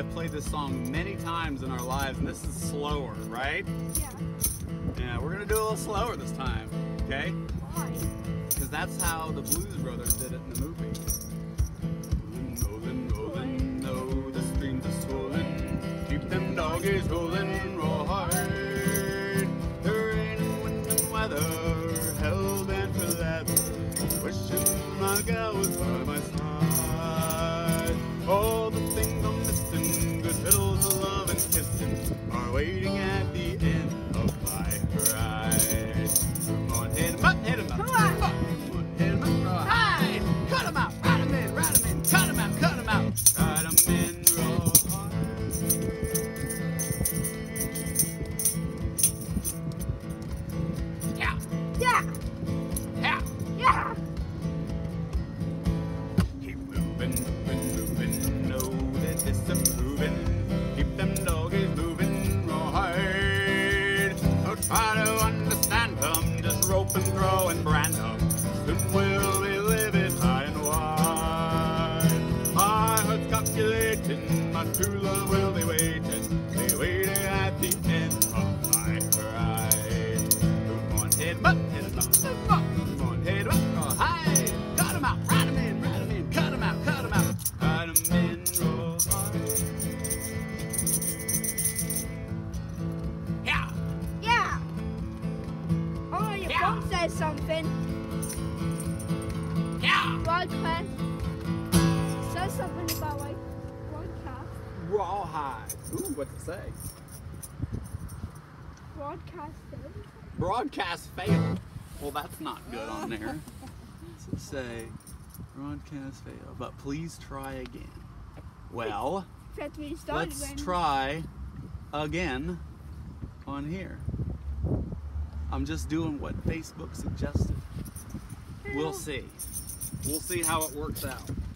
have played this song many times in our lives, and this is slower, right? Yeah. Yeah, we're gonna do a little slower this time, okay? Why? Because that's how the Blues Brothers did it in the movie. Rolling, rolling, oh, the streams are swollen. Keep them doggies rolling, rawhide. The rain and wind and weather, hell bent for leather. Wishing my gal was by my side. All the things I'm missing, good fiddles of love and kissing, are waiting at the end of my ride. Come on, hit 'em up, hit 'em up. Come on. Come on, hit 'em up, rawhide. Cut 'em out, ride 'em in, ride 'em in, cut 'em out, cut 'em out. Ride 'em in, rawhide. Yeah, Yeah. yeah. Yeah. Keep moving, moving, moving, no, they're disapproving. Keep them doggies moving, rawhide. Don't try to understand them, just rope and throw and brand them. Soon we'll be living high and wide. My heart's calculating, my true love will be waiting. Be waiting at the end of my ride. Come on, hit 'em up, hit 'em up, hit 'em up. Come on, hit 'em up, rawhide. Cut 'em out, ride 'em in, cut 'em out, cut 'em out. Ride 'em in, rawhide. Yeah, Yeah. Oh, your Yeah. phone says something. yeah. Broadcast. Says something about like broadcast. Rawhide. Ooh, what's it say? Broadcasted. Broadcast failed. Well, that's not good on there. What's it say? Broadcast failed, but please try again. Well, That's when you started. let's try again on here. I'm just doing what Facebook suggested. We'll see. We'll see how it works out.